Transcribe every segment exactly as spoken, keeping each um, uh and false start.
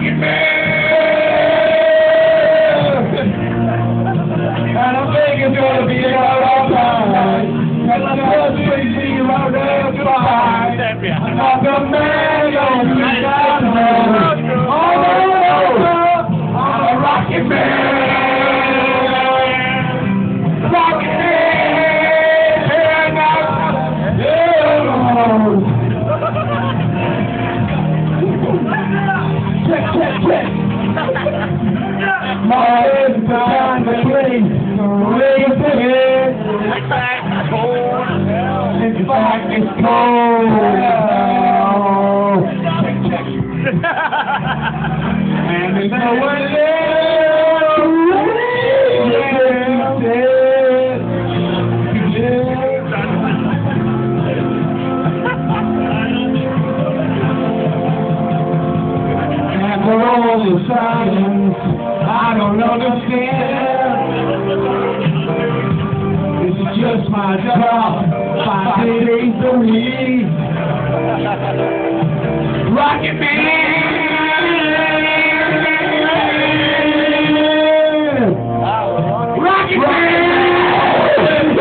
Rocket Man! And I think it's gonna be alright. And I just see you out there fine. I'm not the man on the side. All over, I'm a Rocket Man. Rocket Man! And I'm yeah. Check, check, check. My head's behind the place. Raise the head. In fact, it's cold. Check, check. And there's no one there to raise it. After all the silence, I don't understand. This is just my job, five days a week. Rocket Man! Rocket Man!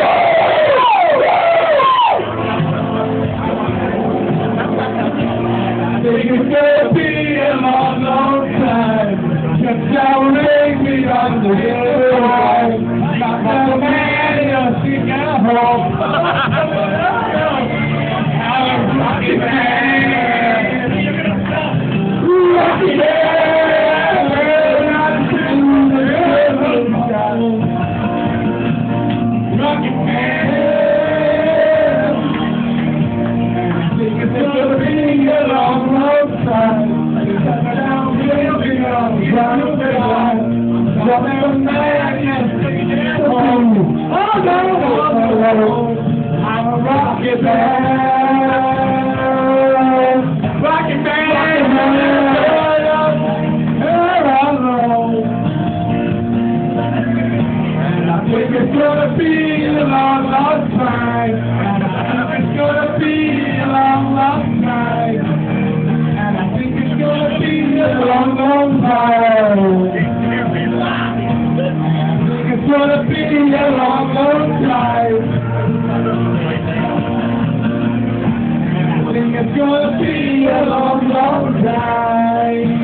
I think it's gonna be a long, long time. Just showering me on the hill. Not the man you're seeking at home. I'm a Rocket Man. Rocket Man. Rocket Man. I think it's gonna be a long, long time. Oh, no, I'm a Rocket Man. Rocket Man. And I think it's gonna be a long, long time. And I think it's gonna be a long, long time. And I think it's gonna be a long, long time. It's gonna be a long, long time. I think it's gonna be a long, long time.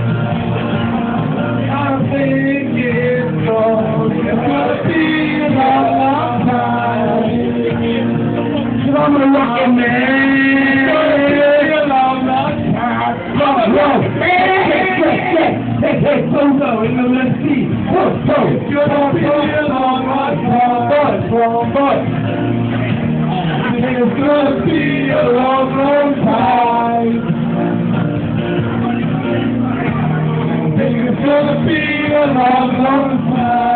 I think it's gonna be a long, long time. So I'm a Rocket Man. It's gonna be a long, long time. Whoa, whoa, hey, hey, hey, hey, hey, slow down, in the left seat. Whoa, whoa, it's gonna be a long, long time. Long, long, it's gonna be a long, long time. I think it's gonna be a long, long time.